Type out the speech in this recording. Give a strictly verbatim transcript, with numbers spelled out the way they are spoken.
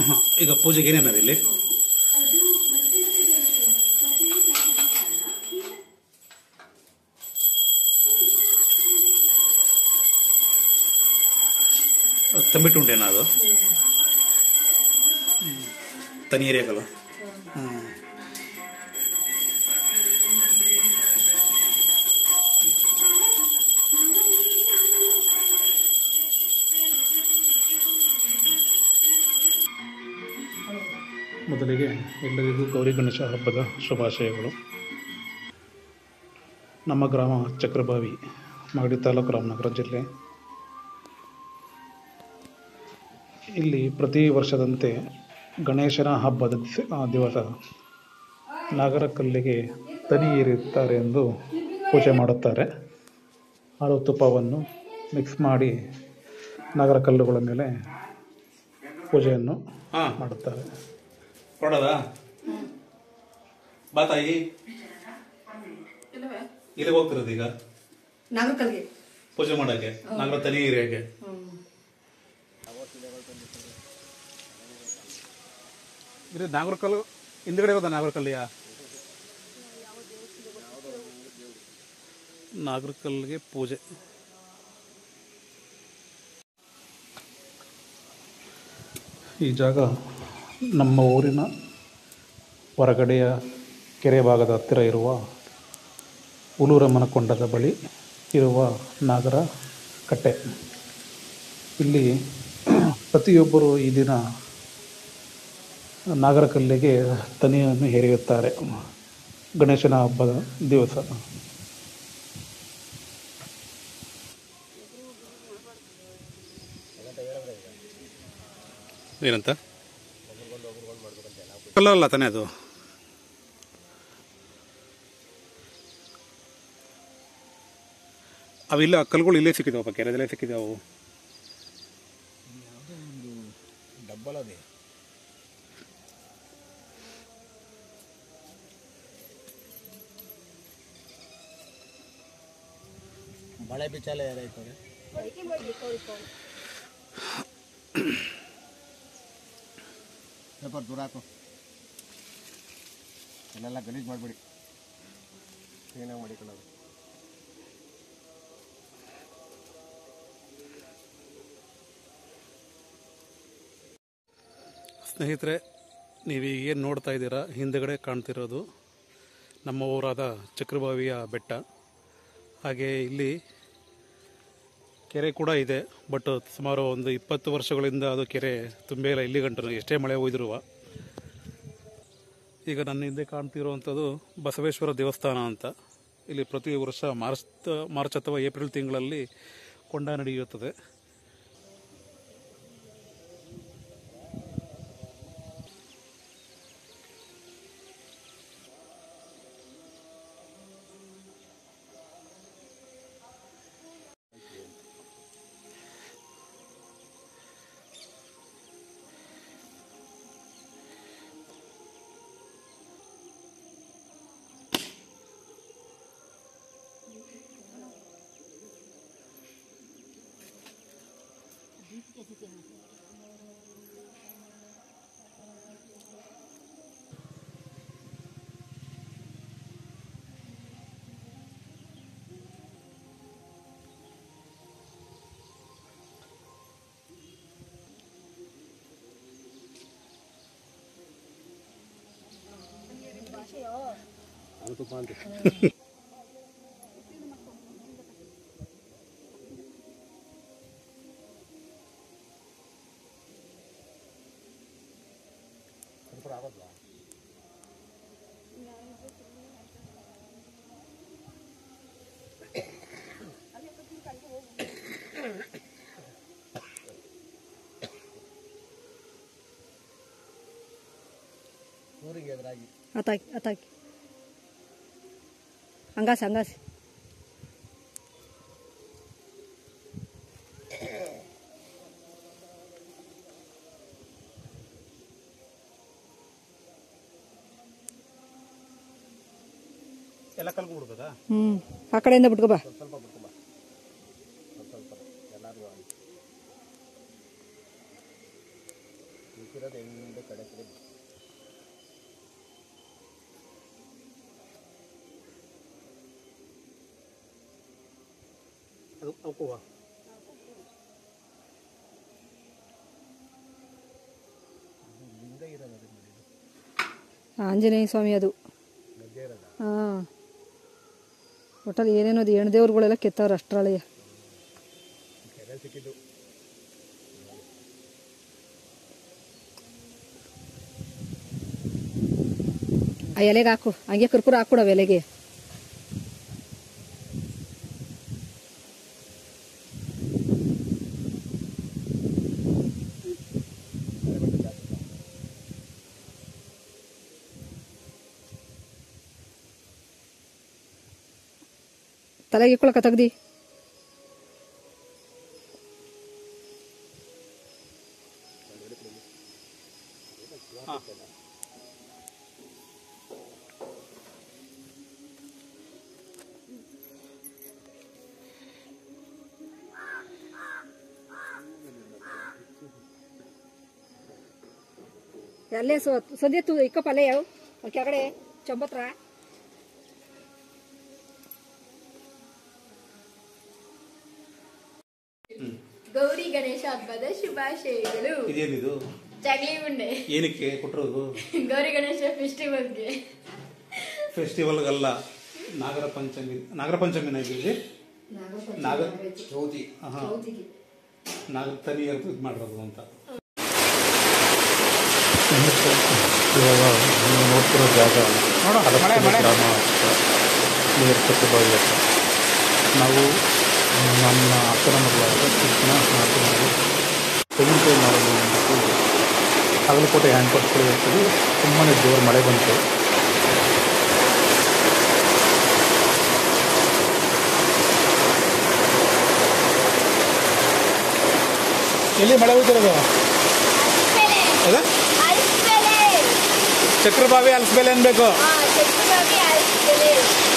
ಈಗ ಪೂಜೆಗೆ ಏನೇನದು ಇಲ್ಲಿ? ತಂಬಿಟ್ಟು ಉಂಟೇನಾ ಅದು? ತನೀರಿ ಆಗಲ್ಲ. ಹ್ಞೂ ಮೊದಲಿಗೆ ಎಲ್ಲರಿಗೂ ಗೌರಿ ಗಣೇಶ ಹಬ್ಬದ ಶುಭಾಶಯಗಳು. ನಮ್ಮ ಗ್ರಾಮ ಚಕ್ರಬಾವಿ, ಮಾಗಡಿ ತಾಲೂಕು, ರಾಮನಗರ ಜಿಲ್ಲೆ. ಇಲ್ಲಿ ಪ್ರತಿ ವರ್ಷದಂತೆ ಗಣೇಶನ ಹಬ್ಬದ ದಿವಸ ನಾಗರಕಲ್ಲಿಗೆ ತನಿ ಏರಿರುತ್ತಾರೆ ಎಂದು ಪೂಜೆ ಮಾಡುತ್ತಾರೆ. ಹಾಲು ತುಪ್ಪವನ್ನು ಮಿಕ್ಸ್ ಮಾಡಿ ನಾಗರಕಲ್ಲುಗಳ ಮೇಲೆ ಪೂಜೆಯನ್ನು ಮಾಡುತ್ತಾರೆ. ಕೊಡೋದಾ ಬಾ ತಾಯಿ, ಇಲ್ಲಿ ಹೋಗ್ತಿರೋದು ಈಗ ನಾಗರಕಲ್ಗೆ ಪೂಜೆ ಮಾಡಕ್ಕೆ, ನಾಗರ ತನಿ ಏರಿಯಾಗೆ. ಇದು ನಾಗರಕಲ್ಲು ಹಿಂದ್ಗಡೆ ಇರೋದ? ನಾಗರಕಲ್ಲಿಯ ನಾಗರಕಲ್ಲಿಗೆ ಪೂಜೆ. ಈ ಜಾಗ ನಮ್ಮ ಊರಿನ ಹೊರಗಡೆಯ ಕೆರೆ ಭಾಗದ ಹತ್ತಿರ ಇರುವ ಉಲೂರಮ್ಮನಕೊಂಡದ ಬಳಿ ಇರುವ ನಾಗರ ಕಟ್ಟೆ. ಇಲ್ಲಿ ಪ್ರತಿಯೊಬ್ಬರು ಈ ದಿನ ನಾಗರಕಲ್ಲಿಗೆ ತನಿಯನ್ನು ಹೇರಿಯುತ್ತಾರೆ ಗಣೇಶನ ಹಬ್ಬದ ದಿವಸ. ಏನಂತ ಕಲ್ಲಲ್ಲ ತಾನೇ ಅದು? ಅವಿಲ್ಲ, ಕಲ್ಲುಗಳು ಇಲ್ಲೇ ಸಿಕ್ಕಿದಾವಪ್ಪ, ಕೆರೆದಲ್ಲೇ ಸಿಕ್ಕಿದಾವು. ಡಬ್ಬಲದೆ ಬಳೆ ಬಿಚ್ಚಾಲ ಯಾರಾಯ್ತದೆ ಪೇಪರ್ ದೂರ ಹಾಕು, ಅಲ್ಲೆಲ್ಲ ಗಲೀಜು ಮಾಡಿಬಿಡಿ, ಕ್ಲೀನಾಗಿ ಮಾಡಿಕೊಳ್ಳೋದು. ಸ್ನೇಹಿತರೆ, ನೀವು ಏನು ನೋಡ್ತಾ ಇದ್ದೀರಾ, ಹಿಂದುಗಡೆ ಕಾಣ್ತಿರೋದು ನಮ್ಮ ಊರಾದ ಚಕ್ರಬಾವಿಯ ಬೆಟ್ಟ. ಹಾಗೆ ಇಲ್ಲಿ ಕೆರೆ ಕೂಡ ಇದೆ, ಬಟ್ ಸುಮಾರು ಒಂದು ಇಪ್ಪತ್ತು ವರ್ಷಗಳಿಂದ ಅದು ಕೆರೆ ತುಂಬೇ ಇಲ್ಲ ಇಲ್ಲಿ ಗಂಟು, ಎಷ್ಟೇ ಮಳೆ ಹೋಯ್ದಿರುವ. ಈಗ ನನ್ನ ಹಿಂದೆ ಕಾಣ್ತಿರುವಂಥದ್ದು ಬಸವೇಶ್ವರ ದೇವಸ್ಥಾನ ಅಂತ. ಇಲ್ಲಿ ಪ್ರತಿ ವರ್ಷ ಮಾರ್ಚ್ ಮಾರ್ಚ್ ಅಥವಾ ಏಪ್ರಿಲ್ ತಿಂಗಳಲ್ಲಿ ಕೊಂಡ ನಡೆಯುತ್ತದೆ. ಅದು ತುಪ್ಪ ಅಂತ ಆಗೋದ್ವಾ? ಅತಾಕಿ ಅತಾಕಿ ಹಂಗಾಸಿ ಹಂಗಾಸಿ ಎಲ್ಲ ಕಲ್ಕು ಬಿಡ್ಬೋದಾ? ಹ್ಮ್ ಆ ಕಡೆಯಿಂದ ಬಿಟ್ಕೋ ಬಾ. ಸ್ವಲ್ಪ ಬಿಟ್ಕೋ ಬಾ, ಸ್ವಲ್ಪ ಎಲ್ಲಾರು ಅದು ಅವಕ್ಕೂವ ಆಂಜನೇಯ ಸ್ವಾಮಿ ಅದು. ಹಾಂ, ಒಟ್ಟಲ್ಲಿ ಏನೇನೋ ಅದು ಹೆಣ್ಣು ದೇವ್ರುಗಳೆಲ್ಲ ಕೆತ್ತವ್ರು ಅಷ್ಟರೊಳಗೆ. ಆ ಎಲೆಗೆ ಹಾಕು, ಹಂಗೆ ಕರ್ಪೂರ ಹಾಕ್ಬಿಡವ ಎಲೆಗೆ. ತಲೆಗೆ ಇಕ್ಕೊಳಕ ತೆಗ್ದಿ. ಅಲ್ಲೇ ಸೊ ಸದ್ಯ ತು ಇಕ್ಕಪ್ಪ ಅಲ್ಲೇ ಯಾವ ಕೆಳಗಡೆ ಚಂಬತ್ರ. ಗೌರಿ ಗಣೇಶ ಹಬ್ಬದ ಶುಭಾಶಯಗಳು. ಇದೇನಿದು? ಚಗ್ಲಿ ಉಂಡೆ. ಏನಕ್ಕೆ ಕೊಟ್ಟರೋದು? ಗೌರಿ ಗಣೇಶ ಫೆಸ್ಟಿವಲ್ಗೆ. ಫೆಸ್ಟಿವಲ್ಗಲ್ಲ, ನಾಗರ ಪಂಚಮಿ. ನಾಗರ ಪಂಚಮಿನ ಇಲ್ಲಿ ನಾಗರ ಚೌತಿ. ಹಾಂ, ನಾಗರ ತನಿಯರ್ ಇದು ಮಾಡಿರೋದು ಅಂತ. ಇವಾಗ ನೀವು ನೋಡ್ತಿರೋ ಜಾಗ ಗ್ರಾಮ ನೀರು ಚಕ್ರಬಾವಿ ಹತ್ರ. ನಾವು ನನ್ನ ಅಕ್ಕನ ಮಗಳಾದ ಕೃಷ್ಣ ಮಾತನಾಡಿ ತೆಂಗಿನಕಾಯಿ ಮಾಡೋದು ಅಂದ್ಬಿಟ್ಟು ಹಗಲಕೋಟೆ ಹ್ಯಾಂಡ್ ಪರ್ಸ್ಗಳು ಇರ್ತೀವಿ. ತುಂಬಾ ಜೋರು ಮಳೆ ಬಂತು. ಎಲ್ಲಿ ಮಳೆ ಹೋಗ್ತಿರೋದು? ಚಕ್ರಬಾವಿ ಅಲ್ಸ್ಬೇಲೆ ಅನ್ಬೇಕು. ಚಕ್ರಬಾವಿ